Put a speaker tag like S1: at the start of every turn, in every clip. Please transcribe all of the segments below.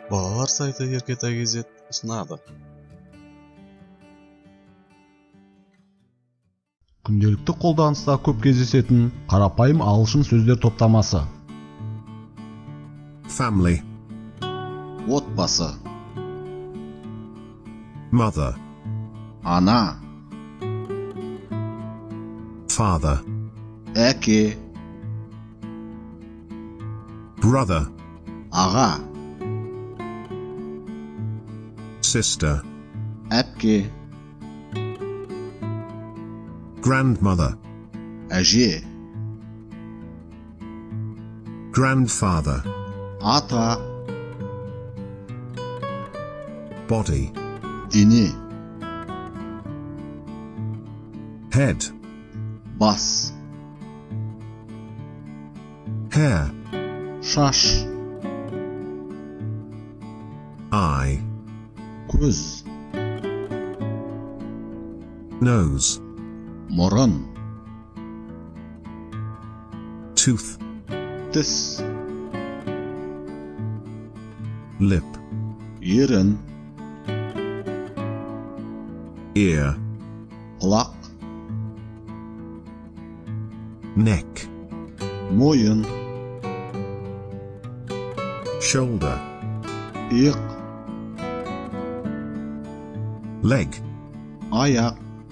S1: Балалар сайты Еркетай KZ ұсынады.
S2: Күнделікті қолданыста көп кездесетін қарапайым ағылшын сөздер топтамасы.
S3: Family,
S1: Отбасы,
S3: mother,
S1: ана,
S3: father,
S1: әке,
S3: brother,
S1: аға,
S3: sister,
S1: әпке,
S3: grandmother,
S1: әже,
S3: grandfather,
S1: ата,
S3: body,
S1: дене,
S3: head,
S1: бас,
S3: hair,
S1: шаш,
S3: eye,
S1: көз,
S3: nose,
S1: мұрын,
S3: tooth,
S1: тіс,
S3: lip,
S1: ерін,
S3: ear,
S1: құлақ,
S3: neck,
S1: мойын,
S3: shoulder,
S1: иық,
S3: leg,
S1: аяқ,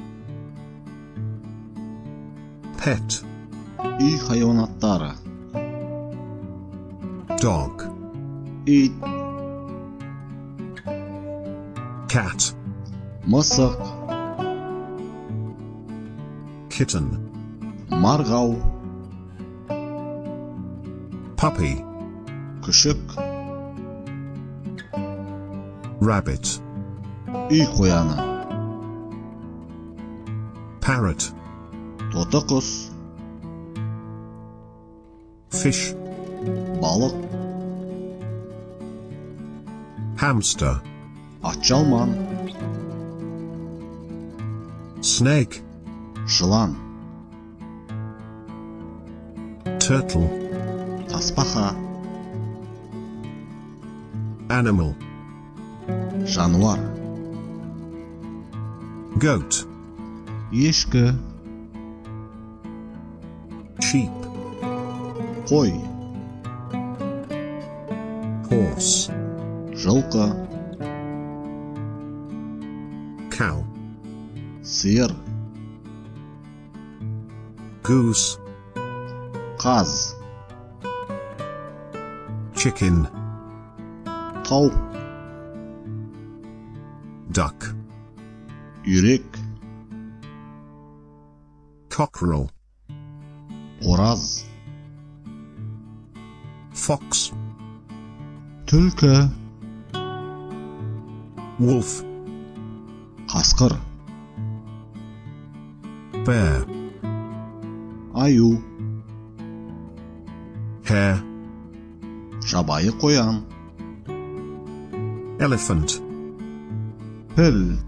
S3: pet,
S1: үй хайуанаттары,
S3: dog,
S1: ит,
S3: cat,
S1: мысық,
S3: kitten,
S1: марғау,
S3: puppy,
S1: күшік,
S3: rabbit,
S1: үй қояны,
S3: parrot,
S1: тоты құс,
S3: fish,
S1: балық,
S3: hamster,
S1: атжалман,
S3: snake,
S1: жылан,
S3: turtle,
S1: тасбақа,
S3: animal,
S1: жануар,
S3: goat,
S1: ешкі,
S3: sheep,
S1: қой,
S3: horse,
S1: жылқы,
S3: cow,
S1: сиыр,
S3: goose,
S1: қаз,
S3: chicken,
S1: тауық,
S3: duck,
S1: үйрек,
S3: cockerel,
S1: қораз,
S3: fox,
S1: түлкі,
S3: wolf,
S1: қасқыр,
S3: bear,
S1: аю,
S3: hare,
S1: жабайы қоян,
S3: elephant,
S1: піл,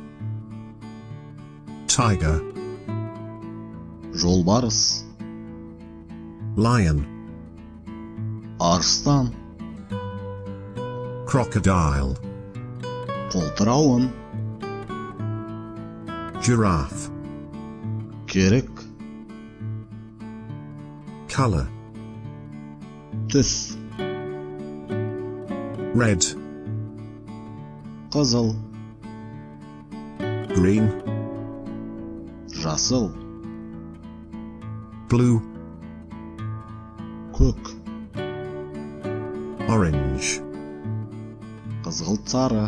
S3: tiger,
S1: жолбарыс,
S3: lion,
S1: арыстан,
S3: crocodile,
S1: қолтырауын,
S3: giraffe,
S1: керік,
S3: color,
S1: түс,
S3: red,
S1: қызыл,
S3: green,
S1: жасыл,
S3: blue,
S1: көк,
S3: orange,
S1: қызғылт сары,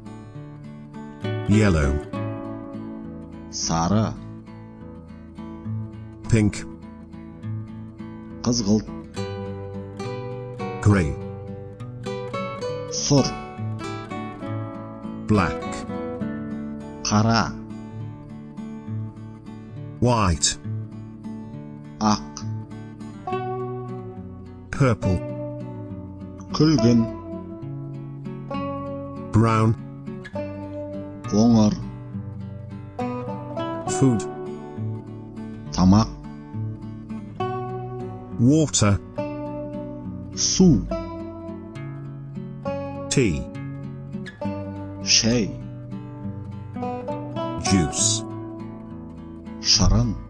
S3: yellow,
S1: сары,
S3: pink,
S1: қызғылт,
S3: gray,
S1: сұр,
S3: black,
S1: қара,
S3: white,
S1: ақ,
S3: purple,
S1: күлгін,
S3: brown,
S1: қоңыр,
S3: food,
S1: тамақ,
S3: water,
S1: су,
S3: Tea.
S1: Шәй.
S3: Juice.
S1: Шырын.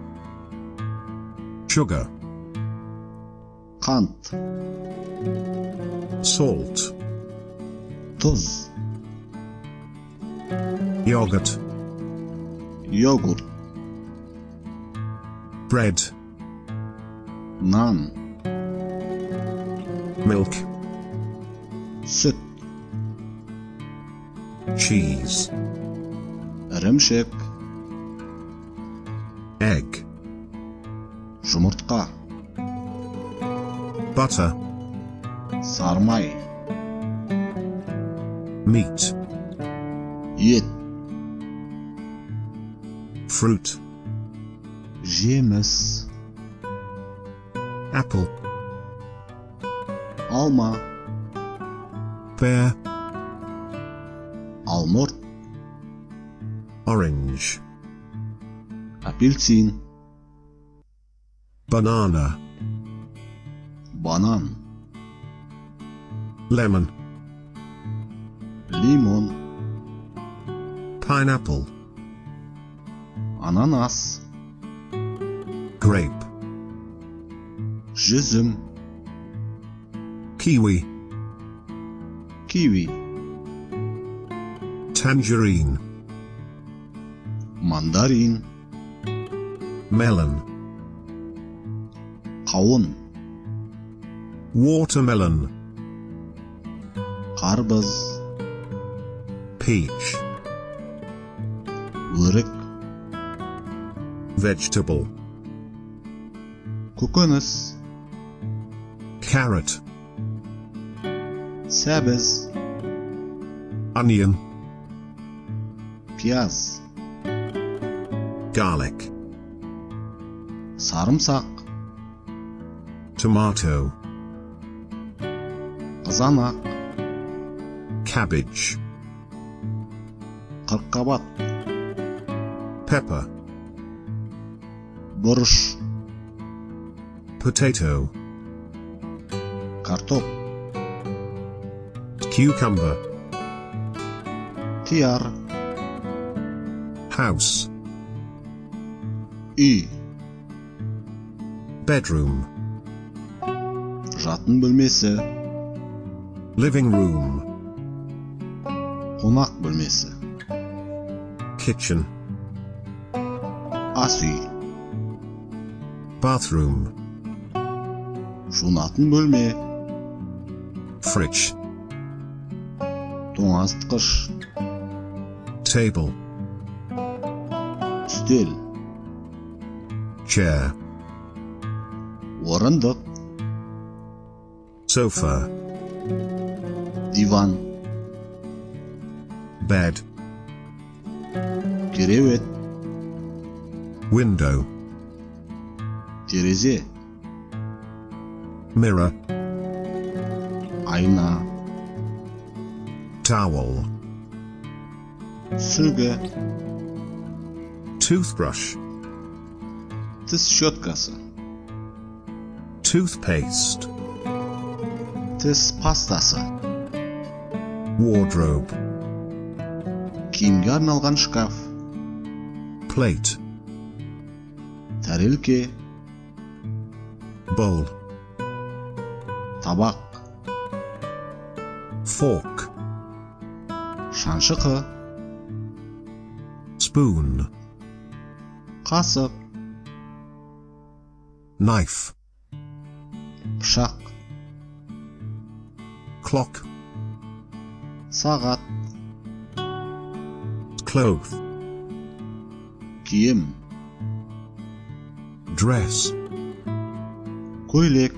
S3: Sugar.
S1: Қант.
S3: Salt.
S1: Тұз.
S3: Yogurt.
S1: Йогурт.
S3: Bread.
S1: Нан.
S3: Milk.
S1: Сүт.
S3: Cheese.
S1: Ірімшік.
S3: Egg.
S1: Жұмыртқа.
S3: Butter.
S1: Сармай.
S3: Meat.
S1: Ет.
S3: Fruit.
S1: Жеміс.
S3: Apple.
S1: Алма.
S3: Pear.
S1: Алмұрт.
S3: Orange.
S1: Апельсин.
S3: Banana.
S1: Банан.
S3: Lemon.
S1: Лимон.
S3: Pineapple.
S1: Ананас.
S3: Grape.
S1: Жүзім.
S3: Kiwi.
S1: Киви.
S3: Tangerine.
S1: Мандарин.
S3: Melon.
S1: Қауын.
S3: Watermelon.
S1: Қарбыз.
S3: Peach.
S1: Өрік.
S3: Vegetable.
S1: Көкөніс.
S3: Carrot.
S1: Сәбіз.
S3: Onion.
S1: Пияз.
S3: Garlic.
S1: Сарымсақ.
S3: Tomato.
S1: Қызанақ.
S3: Cabbage.
S1: Қырыққабат.
S3: Pepper.
S1: Бұрыш.
S3: Potato.
S1: Картоп.
S3: Cucumber.
S1: Қияр.
S3: House.
S1: Үй.
S3: Bedroom.
S1: Жатын бөлмесі.
S3: Living room.
S1: Қонақ бөлмесі.
S3: Kitchen.
S1: Ас үй.
S3: Bathroom.
S1: Жуынатын бөлме.
S3: Fridge.
S1: Тоңазытқыш.
S3: Table.
S1: Үстел.
S3: Chair.
S1: Орындық.
S3: Sofa.
S1: Диван.
S3: Bed.
S1: Кереует.
S3: Window.
S1: Терезе.
S3: Mirror.
S1: Айна.
S3: Towel.
S1: Сүлгі.
S3: Toothbrush.
S1: Тіс щеткасы.
S3: Toothpaste.
S1: Тіс пастасы.
S3: Wardrobe.
S1: Киімге арналған шкаф.
S3: Plate.
S1: Тәрелке.
S3: Bowl.
S1: Табақ.
S3: Fork.
S1: Шаншықы.
S3: Spoon.
S1: Қасық.
S3: Knife.
S1: Пышақ.
S3: Clock.
S1: Сағат.
S3: Cloth.
S1: Киім.
S3: Dress.
S1: Көйлек.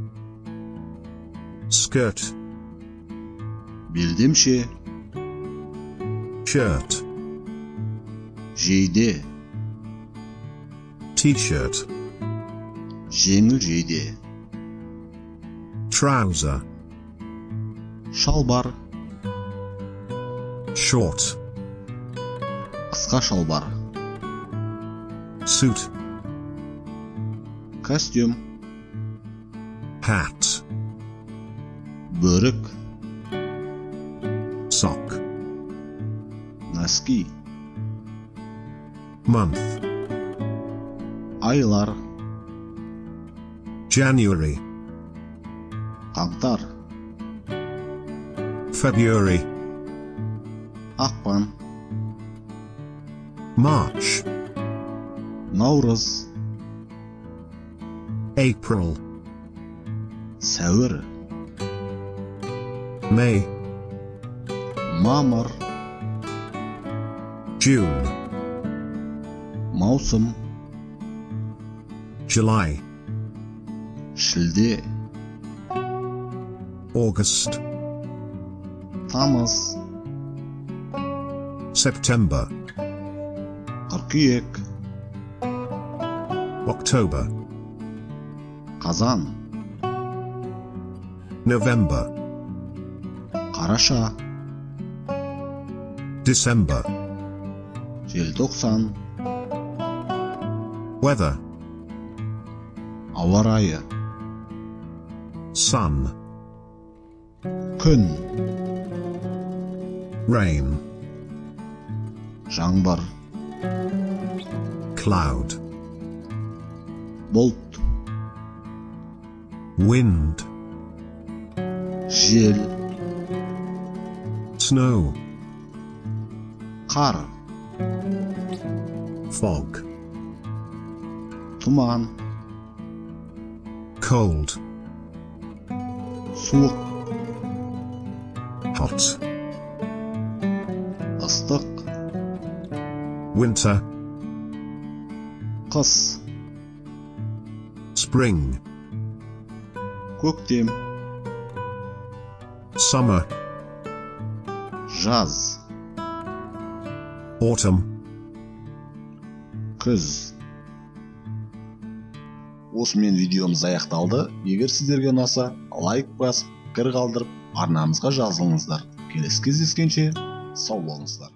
S3: Skirt.
S1: Белдемше.
S3: Shirt.
S1: Жейде.
S3: T-shirt.
S1: Жеңіл жейде.
S3: Trouser.
S1: Шалбар.
S3: Short.
S1: Қысқа шалбар.
S3: Suit.
S1: Костюм.
S3: Hat.
S1: Бөрік. носки,
S3: month,
S1: айлар,
S3: January,
S1: қаңтар,
S3: February,
S1: ақпан,
S3: March,
S1: наурыз,
S3: April,
S1: сәуір,
S3: May,
S1: мамыр,
S3: June,
S1: маусым,
S3: July,
S1: шілде,
S3: August,
S1: тамыз,
S3: September,
S1: қыркүйек,
S3: October,
S1: қазан,
S3: November,
S1: қараша,
S3: December.
S1: желтоқсан,
S3: Weather,
S1: ауа райы,
S3: sun,
S1: күн,
S3: rain,
S1: жаңбыр,
S3: cloud,
S1: бұлт,
S3: wind,
S1: жел,
S3: snow,
S1: қар,
S3: fog,
S1: тұман,
S3: cold,
S1: суық,
S3: hot,
S1: ыстық,
S3: winter,
S1: қыс,
S3: spring,
S1: көктем,
S3: summer,
S1: жаз,
S3: autumn.
S1: күз. Осымен видеомыз аяқталды. Егер сіздерге ұнаса, лайк басып, пікір қалдырып, арнамызға жазылыңыздар. Келесі кездескенше сау болыңыздар.